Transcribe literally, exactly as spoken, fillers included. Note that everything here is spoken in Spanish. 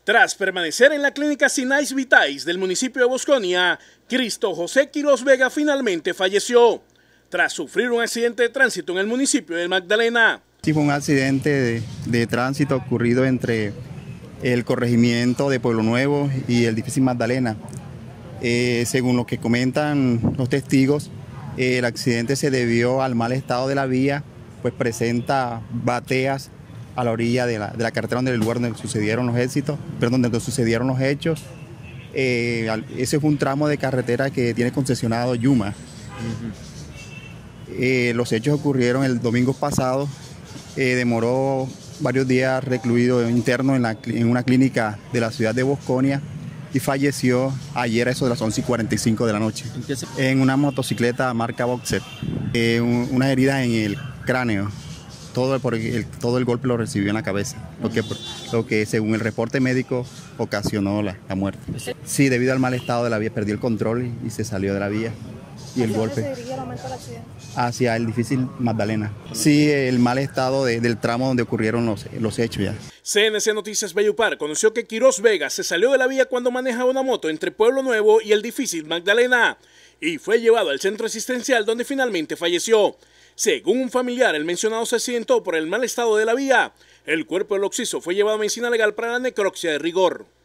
Tras permanecer en la clínica Sinais Vitais del municipio de Bosconia, Cristo José Quiroz Vega finalmente falleció, tras sufrir un accidente de tránsito en el municipio de Magdalena. Sí, fue un accidente de, de tránsito ocurrido entre el corregimiento de Pueblo Nuevo y el difícil Magdalena. Eh, según lo que comentan los testigos, eh, el accidente se debió al mal estado de la vía, pues presenta bateas a la orilla de la, de la carretera, donde el lugar donde sucedieron los éxitos, perdón, donde sucedieron los hechos. Eh, ese fue un tramo de carretera que tiene concesionado Yuma. Uh-huh. eh, los hechos ocurrieron el domingo pasado. Eh, demoró varios días recluido interno en, la, en una clínica de la ciudad de Bosconia y falleció ayer a eso de las once y cuarenta y cinco de la noche en una motocicleta marca Boxer. Eh, un, una herida en el cráneo. Todo el, el, todo el golpe lo recibió en la cabeza, lo que, lo que según el reporte médico ocasionó la, la muerte. Sí, debido al mal estado de la vía, perdió el control y, y se salió de la vía. Y el golpe se dirigía el aumento del accidente? Hacia el difícil Magdalena. Sí, el mal estado de, del tramo donde ocurrieron los, los hechos ya. C N C Noticias Valledupar conoció que Quiroz Vega se salió de la vía cuando manejaba una moto entre Pueblo Nuevo y el difícil Magdalena y fue llevado al centro asistencial donde finalmente falleció. Según un familiar, el mencionado se accidentó por el mal estado de la vía. El cuerpo del occiso fue llevado a medicina legal para la necropsia de rigor.